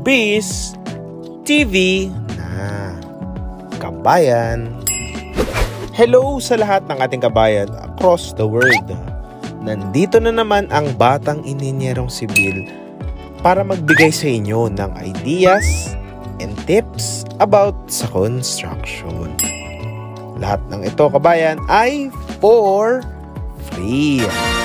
Biz TV na kabayan. Hello sa lahat ng ating kabayan across the world. Nandito na naman ang batang ininyerong sibil para magbigay sa inyo ng ideas and tips about sa construction. Lahat ng ito kabayan ay for free.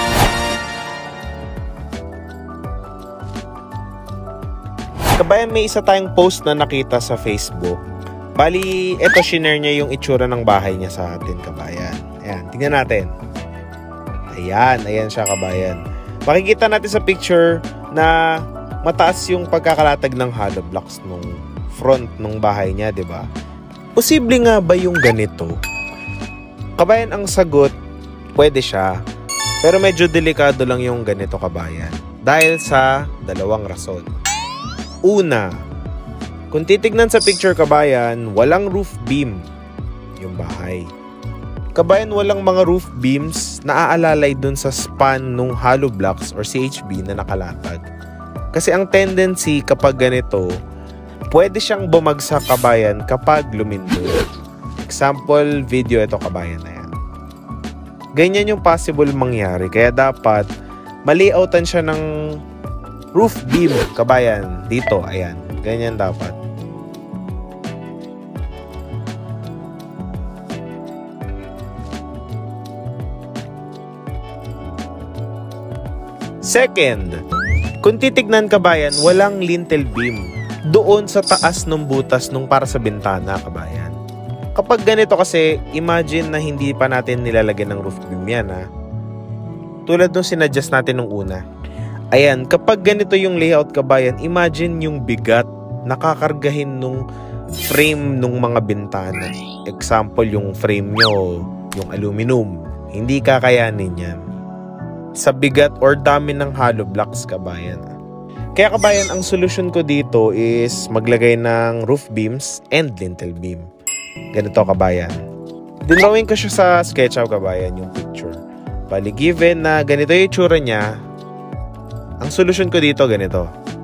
Kabayan, may isa tayong post na nakita sa Facebook. Bali, eto shinare niya yung itsura ng bahay niya sa atin, kabayan. Ayan, tingnan natin. Ayan siya, kabayan. Makikita natin sa picture na mataas yung pagkakalatag ng hollow blocks nung front ng bahay niya, 'di ba? Posible nga ba yung ganito? Kabayan, ang sagot, pwede siya. Pero medyo delikado lang yung ganito, kabayan. Dahil sa dalawang rason. Una, kung titignan sa picture, kabayan, walang roof beam yung bahay. Kabayan, walang mga roof beams na aalalay dun sa span ng hollow blocks or CHB na nakalatag. Kasi ang tendency kapag ganito, pwede siyang bumagsak, kabayan, kapag lumindol. Example video ito, kabayan, na yan. Ganyan yung possible mangyari. Kaya dapat malayoutan siya ng roof beam, kabayan, dito, ayan. Ganyan dapat. Second, kung titignan, kabayan, walang lintel beam doon sa taas ng butas nung para sa bintana, kabayan. Kapag ganito kasi, imagine na hindi pa natin nilalagyan ng roof beam yan, ha? Tulad nung sinadjust natin nung una. Ayan, kapag ganito yung layout, kabayan, imagine yung bigat na kakargahin nung frame nung mga bintana. Example, yung frame nyo, yung aluminum. Hindi kakayanin yan sa bigat or dami ng hollow blocks, kabayan. Kaya, kabayan, ang solusyon ko dito is maglagay ng roof beams and lintel beam. Ganito, kabayan. Dinrawing ko siya sa SketchUp, kabayan, yung picture. Bali, given na ganito yung itsura niya, ang solusyon ko dito, ganito.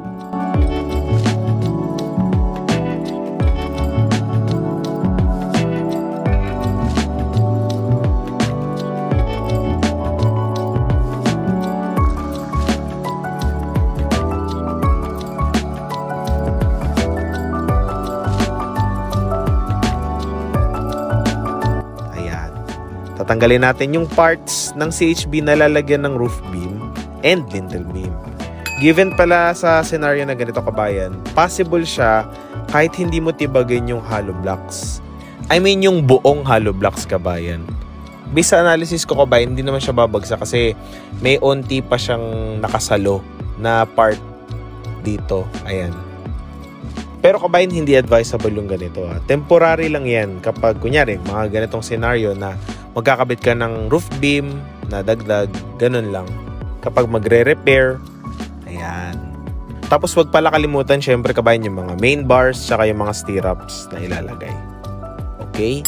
Ayan. Tatanggalin natin yung parts ng CHB na lalagyan ng roof beam and lintel beam. Given pala sa scenario na ganito, kabayan, possible siya kahit hindi mo tibagin yung hollow blocks. I mean yung buong hollow blocks, kabayan. Based sa analysis ko, kabayan, hindi naman siya babagsak kasi may onti pa siyang nakasalo na part dito. Ayan. Pero, kabayan, hindi advisable yung ganito, ha. Temporary lang yan kapag, kunyari, mga ganitong scenario na magkakabit ka ng roof beam na dagdag, ganun lang. Kapag magre-repair, ayan. Tapos wag pala kalimutan, syempre, kabayan, yung mga main bars tsaka yung mga stirrups na ilalagay. Okay?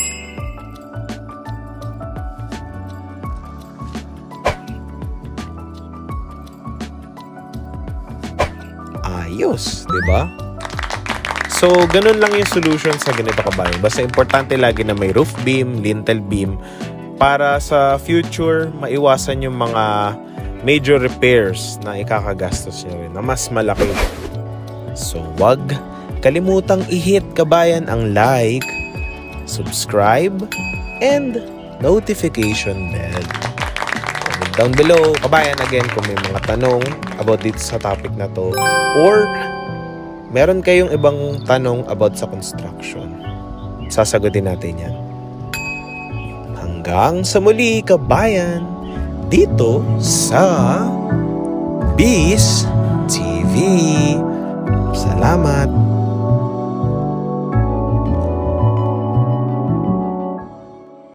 Ayos, diba? So, ganun lang yung solution sa ganito, kabayan. Basta importante lagi na may roof beam, lintel beam, para sa future, maiwasan yung mga major repairs na ikakagastos nyo rin na mas malaki. So, wag kalimutang i-hit, kabayan, ang like, subscribe, and notification bell. Comment down below, kabayan, again, kung may mga tanong about dito sa topic na to or meron kayong ibang tanong about sa construction. Sasagutin natin yan. Hanggang sa muli, kabayan, dito sa Biz TV. Salamat!